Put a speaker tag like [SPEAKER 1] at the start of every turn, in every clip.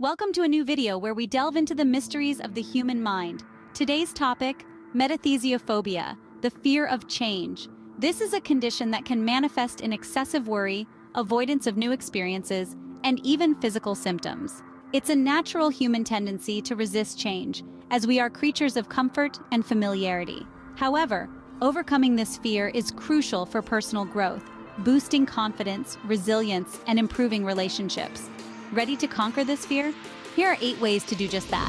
[SPEAKER 1] Welcome to a new video where we delve into the mysteries of the human mind. Today's topic, metathesiophobia, the fear of change. This is a condition that can manifest in excessive worry, avoidance of new experiences, and even physical symptoms. It's a natural human tendency to resist change, as we are creatures of comfort and familiarity. However, overcoming this fear is crucial for personal growth, boosting confidence, resilience, and improving relationships. Ready to conquer this fear? Here are 8 ways to do just that.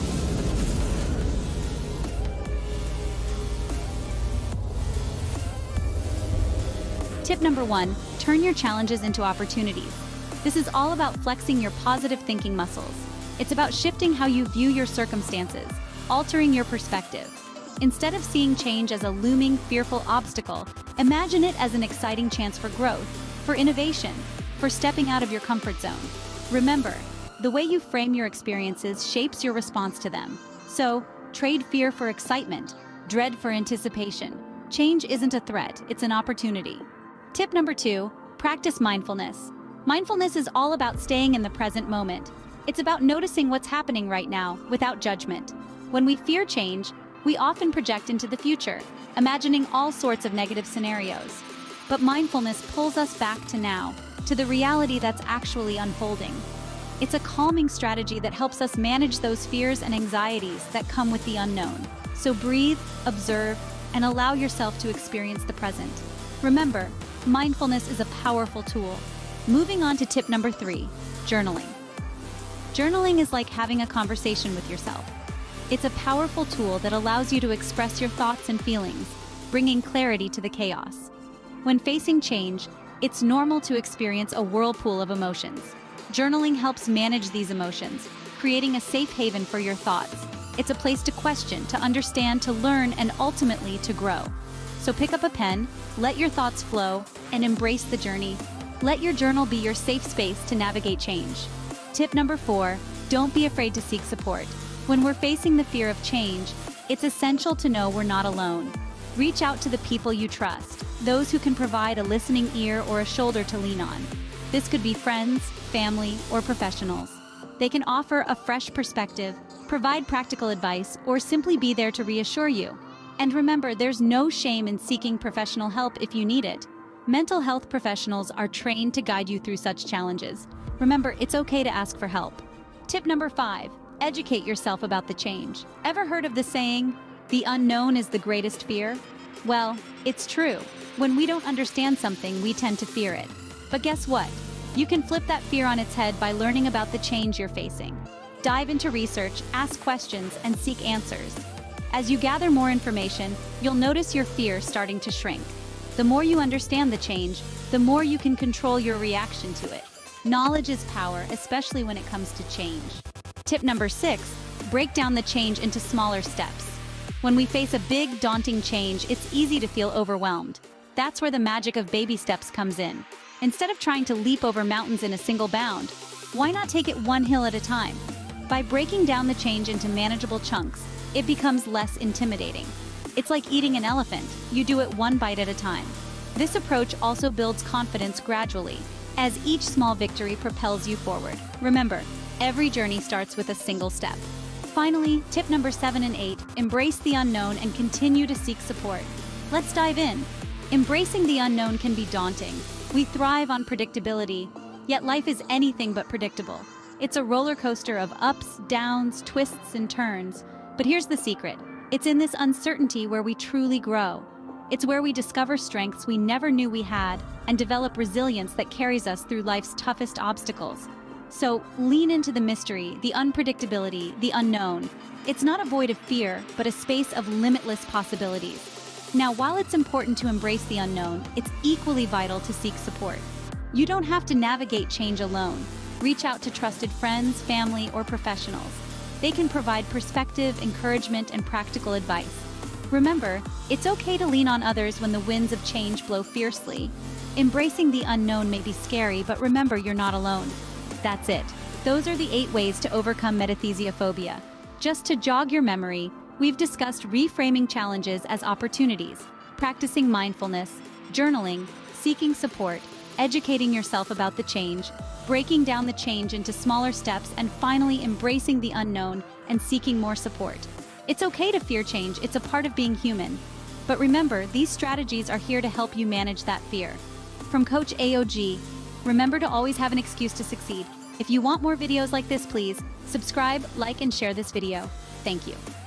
[SPEAKER 1] Tip number 1, turn your challenges into opportunities. This is all about flexing your positive thinking muscles. It's about shifting how you view your circumstances, altering your perspective. Instead of seeing change as a looming, fearful obstacle, imagine it as an exciting chance for growth, for innovation, for stepping out of your comfort zone. Remember, the way you frame your experiences shapes your response to them. So, trade fear for excitement, dread for anticipation. Change isn't a threat, it's an opportunity. Tip number 2, practice mindfulness. Mindfulness is all about staying in the present moment. It's about noticing what's happening right now, without judgment. When we fear change, we often project into the future, imagining all sorts of negative scenarios. But mindfulness pulls us back to now, to the reality that's actually unfolding. It's a calming strategy that helps us manage those fears and anxieties that come with the unknown. So breathe, observe, and allow yourself to experience the present. Remember, mindfulness is a powerful tool. Moving on to tip number 3, journaling. Journaling is like having a conversation with yourself. It's a powerful tool that allows you to express your thoughts and feelings, bringing clarity to the chaos. When facing change, it's normal to experience a whirlpool of emotions. Journaling helps manage these emotions, creating a safe haven for your thoughts. It's a place to question, to understand, to learn, and ultimately to grow. So pick up a pen, let your thoughts flow, and embrace the journey. Let your journal be your safe space to navigate change. Tip number 4, don't be afraid to seek support. When we're facing the fear of change, it's essential to know we're not alone. Reach out to the people you trust, those who can provide a listening ear or a shoulder to lean on. This could be friends, family, or professionals. They can offer a fresh perspective, provide practical advice, or simply be there to reassure you. And remember, there's no shame in seeking professional help if you need it. Mental health professionals are trained to guide you through such challenges. Remember, it's okay to ask for help. Tip number 5, educate yourself about the change. Ever heard of the saying, "The unknown is the greatest fear"? Well, it's true. When we don't understand something, we tend to fear it. But guess what? You can flip that fear on its head by learning about the change you're facing. Dive into research, ask questions, and seek answers. As you gather more information, you'll notice your fear starting to shrink. The more you understand the change, the more you can control your reaction to it. Knowledge is power, especially when it comes to change. Tip number 6, break down the change into smaller steps. When we face a big, daunting change, it's easy to feel overwhelmed. That's where the magic of baby steps comes in. Instead of trying to leap over mountains in a single bound, why not take it one hill at a time? By breaking down the change into manageable chunks, it becomes less intimidating. It's like eating an elephant. You do it one bite at a time. This approach also builds confidence gradually, as each small victory propels you forward. Remember, every journey starts with a single step. Finally, tip number 7 and 8, embrace the unknown and continue to seek support. Let's dive in. Embracing the unknown can be daunting. We thrive on predictability, yet life is anything but predictable. It's a roller coaster of ups, downs, twists, and turns. But here's the secret. It's in this uncertainty where we truly grow. It's where we discover strengths we never knew we had and develop resilience that carries us through life's toughest obstacles. So lean into the mystery, the unpredictability, the unknown. It's not a void of fear, but a space of limitless possibilities. Now, while it's important to embrace the unknown, it's equally vital to seek support. You don't have to navigate change alone. Reach out to trusted friends, family, or professionals. They can provide perspective, encouragement, and practical advice. Remember, it's okay to lean on others when the winds of change blow fiercely. Embracing the unknown may be scary, but remember, you're not alone. That's it. Those are the 8 ways to overcome metathesiophobia. Just to jog your memory, we've discussed reframing challenges as opportunities, practicing mindfulness, journaling, seeking support, educating yourself about the change, breaking down the change into smaller steps, and finally embracing the unknown and seeking more support. It's okay to fear change, it's a part of being human. But remember, these strategies are here to help you manage that fear. From Coach AOG, remember to always have an excuse to succeed. If you want more videos like this, please subscribe, like, and share this video. Thank you.